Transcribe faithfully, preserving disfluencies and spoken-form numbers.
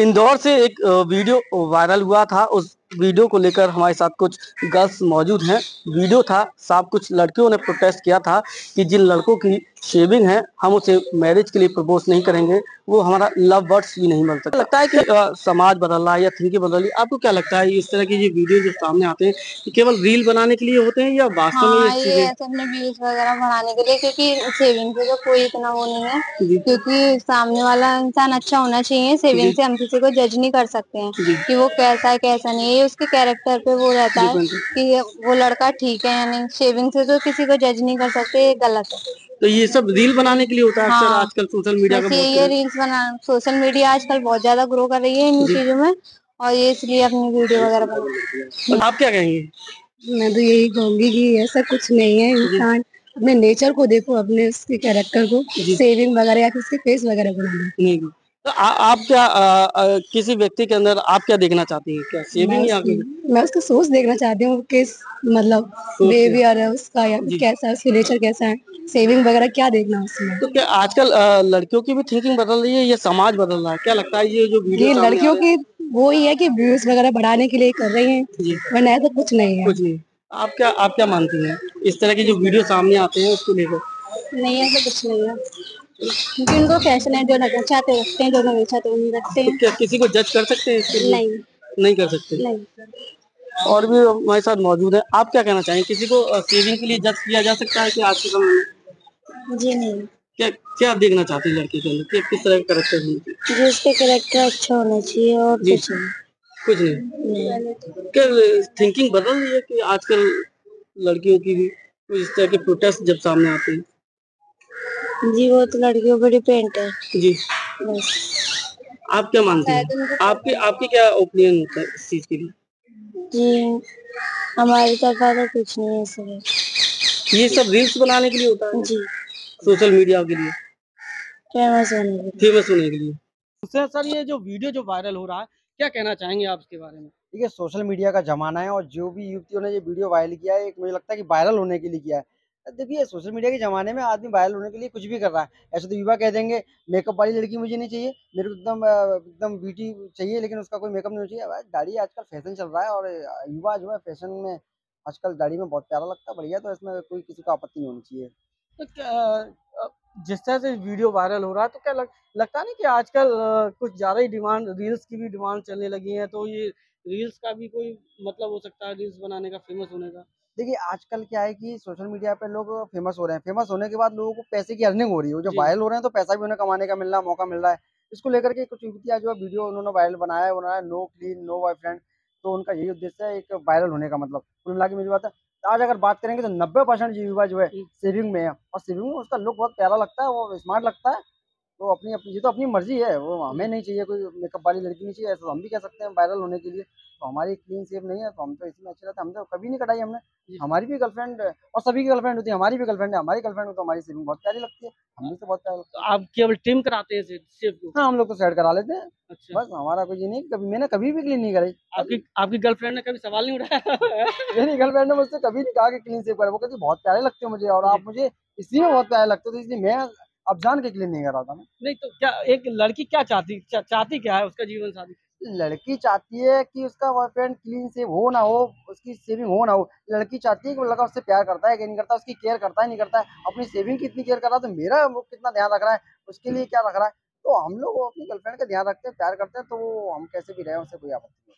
इंदौर से एक अ, video viral हुआ था। उस वीडियो को लेकर हमारे साथ कुछ गर्ल्स मौजूद हैं। वीडियो था, साफ कुछ लड़कियों ने प्रोटेस्ट किया था कि जिन लड़कों की शेविंग है हम उसे मैरिज के लिए प्रपोज नहीं करेंगे, वो हमारा लव बर्ड्स भी नहीं बन सकता। लगता है कि अ, समाज बदल रहा है या थिंकिंग बदल रही है। आपको क्या लगता है इस तरह की ये वीडियो जो सामने आते हैं ये केवल रील बनाने के लिए होते हैं या वास्तव में ये हाँ, ये चीजें? ऐसे अपने व्यूज वगैरह बढ़ाने के लिए, क्योंकि सेविंग से तो कोई इतना वो नहीं है। क्योंकि सामने वाला इंसान अच्छा होना चाहिए। सेविंग जी से हम किसी को जज नहीं कर सकते हैं जी कि वो कैसा है कैसा नहीं है। ये उसके कैरेक्टर पे वो रहता है डिपेंड। कि ये- वो लड़का ठीक है या नहीं। शेविंग से तो किसी को जज नहीं कर सकते, ये गलत है। तो ये सब रील बनाने के लिए होता है अक्सर, हाँ, आजकल सोशल मीडिया का बस ये बहुत ये क्रेज। रील्स बना, सोशल मीडिया आजकल बहुत ज्यादा ग्रो कर रही है इन जी, चीजों में, और ये इसलिए अपनी वीडियो वगैरह बना। और आप क्या कहेंगे? मैं तो यही कहूंगी कि ऐसा कुछ नहीं है। जी इंसान अपने नेचर को देखो, अपने उसके कैरेक्टर को, जी सेविंग वगैरह या फिर उसके फेस वगैरह बना लो। नहीं, नहीं। तो आ, आप क्या आ, आ, किसी व्यक्ति के अंदर आप क्या देखना चाहती हैं, क्या मैं शेविंग या उसकी फिर मैं उसका सोच देखना चाहती हूँ, किस मतलब सोच से? बिहेवियर है उसका या फिर जी। कैसा है, उसका नेचर कैसा है, सेविंग वगैरह क्या देखना है उसमें। तो क्या आजकल आ, लड़कियों की भी थिंकिंग बदल रही है, ये समाज बदल रहा है? क्या लगता है ये जो वीडियो ये सामने आ लड़कियों रहे की हैं? वो ही है कि व्यूज वगैरह बढ़ाने के लिए कर रही हैं, जी, वरना ऐसा कुछ नहीं है। कुछ नहीं। आप क्या आप क्या मानती हैं इस तरह के जो वीडियो सामने आते हैं उसको लेकर? नहीं, ऐसा कुछ नहीं है, क्योंकि उनको फैशन है, जो लगना चाहते हैं रखते हैं, जो नहीं चाहते वो नहीं रखते तो हैं। क्या किसी को जज कर सकते हैं इसके लिए? नहीं। नहीं कर सकते। नहीं। और भी हमारे साथ मौजूद है। आप क्या कहना चाहेंगे, किसी को शेविंग के लिए जज किया जा सकता है कि आज के समय में? जी नहीं। क्या क्या आप देखना चाहते हैं लड़की के अंदर, कि किस तरह का करेक्टर होना चाहिए? जी, उसका कैरेक्टर अच्छा होना चाहिए और जी, कुछ नहीं। कुछ नहीं। नहीं। क्या थिंकिंग बदल रही है कि आजकल लड़कियों की भी कुछ इस तरह के प्रोटेस्ट जब सामने आते हैं? जी, वो तो लड़कियों पर डिपेंड है। जी, बस। आप क्या मानती शायद हैं? उनको आपकी आपकी क्या ओपिनियन होता है इस चीज के लिए? जी, हमारी तरफ तो कुछ नहीं है सर। ये सब रील्स बनाने के लिए होता है, जी, सोशल मीडिया के लिए फेमस होने के लिए। फेमस होने के लिए। सर सर ये जो वीडियो जो वायरल हो रहा है, क्या कहना चाहेंगे आप इसके बारे में? देखिए, सोशल मीडिया का ज़माना है और जो भी युवतियों ने ये वीडियो वायरल किया है, एक मुझे लगता है कि वायरल होने के लिए किया है। देखिए, सोशल मीडिया के ज़माने में आदमी वायरल होने के लिए कुछ भी कर रहा है। ऐसे तो युवा कह देंगे, मेकअप वाली लड़की मुझे नहीं चाहिए, मेरे को एकदम अ, एकदम ब्यूटी चाहिए, लेकिन उसका कोई मेकअप नहीं होना चाहिए। भाई, दाढ़ी आजकल फैशन चल रहा है और अ, युवा जो है फैशन में आजकल दाढ़ी में बहुत प्यारा लगता है, बढ़िया, तो इसमें कोई किसी को आपत्ति नहीं होनी चाहिए। तो क्या अ, जिस तरह से वीडियो वायरल हो रहा है तो क्या लग, लगता नहीं कि आजकल अ, कुछ ज़्यादा ही डिमांड, रील्स की भी डिमांड चलने लगी है, तो ये रील्स का भी कोई मतलब हो सकता है, रील्स बनाने का, फेमस होने का? देखिए, आजकल क्या है कि सोशल मीडिया पे लोग फेमस हो रहे हैं। फेमस होने के बाद लोगों को पैसे की अर्निंग हो रही है। वो जो जी वायरल हो रहे हैं तो पैसा भी उन्हें कमाने का मिल रहा है, मौका मिल रहा है। इसको लेकर के कुछ युवतियाँ जो है वीडियो उन्होंने वायरल बनाया है, बनाया नो क्लीन, नो बॉयफ्रेंड। तो उनका यही उद्देश्य है, एक वायरल होने का मतलब। कुल मिला के मेरी बात है, आज अगर बात करेंगे तो नब्बे परसेंट युवा जो है जी। सेविंग में है और सेविंग में उसका लुक बहुत प्यारा लगता है, वो स्मार्ट लगता है। तो अपनी अपनी ये तो अपनी मर्ज़ी है, वो हमें नहीं चाहिए, कोई मेकअप वाली लड़की नहीं चाहिए, ऐसा तो हम भी कह सकते हैं वायरल होने के लिए। तो हमारी क्लीन शेव नहीं है, तो हम तो इसी में अच्छे रहते हैं, हमने तो कभी नहीं कटाई हमने। जी। हमारी भी गर्लफ्रेंड और सभी की गर्लफ्रेंड होती है, हमारी भी गर्लफ्रेंड है, हमारी गर्लफ्रेंड को तो हमारी शेविंग बहुत प्यारी लगती है, हम भी तो बहुत प्यारी तो लगती है। आप केवल ट्रिम कराते हैं शेव को? हाँ, हम लोग तो सेट करा लेते हैं, अच्छा। बस हमारा कोई ये नहीं, कभी मैंने कभी भी क्लीन नहीं कराई, आपकी कभी। आपकी गर्लफ्रेंड ने कभी सवाल नहीं उठाया? मेरी गर्लफ्रेंड ने मुझसे कभी नहीं कहा कि क्लीन शेव करो, वो कहती बहुत प्यारे लगते हो मुझे और जी। आप मुझे इसलिए में बहुत प्यारे लगते हो, तो इसलिए मैं अब जान के क्लीन नहीं कराता मैं। नहीं तो क्या एक लड़की क्या चाहती चा, चाहती क्या है उसका जीवन साथी? लड़की चाहती है कि उसका बॉयफ्रेंड क्लीन शेव हो ना हो, उसकी शेविंग हो ना हो। लड़की चाहती है कि वो लड़का उससे प्यार करता है कि नहीं करता, उसकी केयर करता है नहीं करता है, अपनी शेविंग की इतनी केयर कर रहा है, तो मेरा वो कितना ध्यान रख रहा है, उसके लिए क्या रख रहा है। तो हम लोग अपनी गर्लफ्रेंड का ध्यान रखते हैं, प्यार करते हैं, तो वो हम कैसे भी रहे, उससे कोई आपत्ति नहीं।